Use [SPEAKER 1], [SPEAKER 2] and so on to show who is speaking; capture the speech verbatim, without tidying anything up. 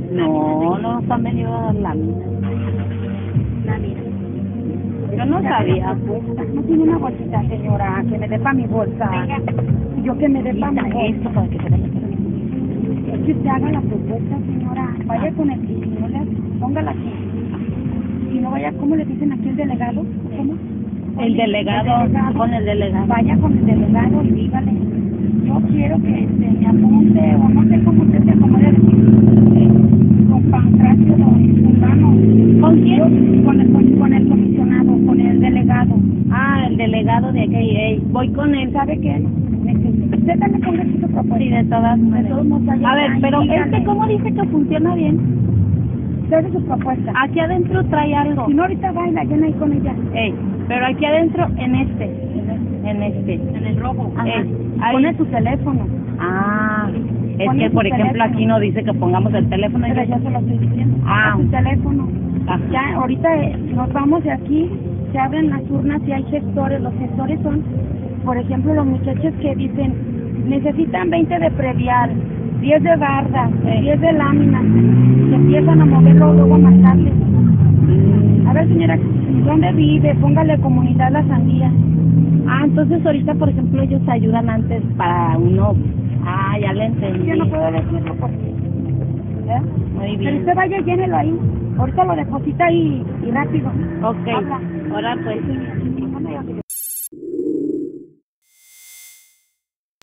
[SPEAKER 1] No, no nos han venido a dar lámina.
[SPEAKER 2] Lámina.
[SPEAKER 1] Yo no sabía.
[SPEAKER 2] No tiene una bolsita, señora, que me dé para mi bolsa. Y yo que me dé para mi bolsa.
[SPEAKER 1] Esto para que te den.
[SPEAKER 2] Es que usted haga la propuesta, señora. Vaya con el y no le póngala aquí. Y no vaya, ¿cómo le dicen aquí el delegado? ¿Cómo?
[SPEAKER 1] El delegado, con el delegado.
[SPEAKER 2] Vaya con el delegado y dígale, yo quiero que este, me apunte, o no sé cómo usted se acomode a decir, con Pancracio Urbano.
[SPEAKER 1] ¿Con quién?
[SPEAKER 2] Con el, con, con el comisionado, con el delegado.
[SPEAKER 1] Ah, el delegado de aquí. Ey, voy con él.
[SPEAKER 2] ¿Sabe qué? Usted también ponga aquí su propuesta.
[SPEAKER 1] Sí, de todas maneras. A ver, pero este, ¿cómo dice que funciona bien?
[SPEAKER 2] Usted su propuesta.
[SPEAKER 1] Aquí adentro trae algo.
[SPEAKER 2] Si no, ahorita va y la llena ahí con ella.
[SPEAKER 1] Ey, pero aquí adentro, en este. En este.
[SPEAKER 2] En el rojo.
[SPEAKER 1] Ey, ahí.
[SPEAKER 2] Pone su teléfono.
[SPEAKER 1] Ah, es
[SPEAKER 2] Pone
[SPEAKER 1] que
[SPEAKER 2] su
[SPEAKER 1] por ejemplo
[SPEAKER 2] teléfono.
[SPEAKER 1] aquí no dice que pongamos el teléfono.
[SPEAKER 2] Pero
[SPEAKER 1] yo-
[SPEAKER 2] ya se lo estoy diciendo.
[SPEAKER 1] Ah.
[SPEAKER 2] Ponga su teléfono.
[SPEAKER 1] Ajá.
[SPEAKER 2] Ya, ahorita eh, nos vamos de aquí, se abren las urnas y hay gestores. Los gestores son, por ejemplo, los muchachos que dicen, necesitan veinte de previal, diez de barda, diez de lámina. Se empiezan a moverlo, luego a marcarles. A ver, señora, ¿dónde vive? Póngale comunidad La Sandía.
[SPEAKER 1] Ah, entonces ahorita, por ejemplo, ellos ayudan antes para uno. Ah, ya le entendí.
[SPEAKER 2] Yo no puedo decirlo porque... ¿eh?
[SPEAKER 1] Muy
[SPEAKER 2] Pero
[SPEAKER 1] bien.
[SPEAKER 2] usted vaya y llénelo ahí. Ahorita lo deposita ahí y rápido.
[SPEAKER 1] Ok.
[SPEAKER 2] Habla.
[SPEAKER 1] Ahora pues.
[SPEAKER 2] Sí, sí, sí.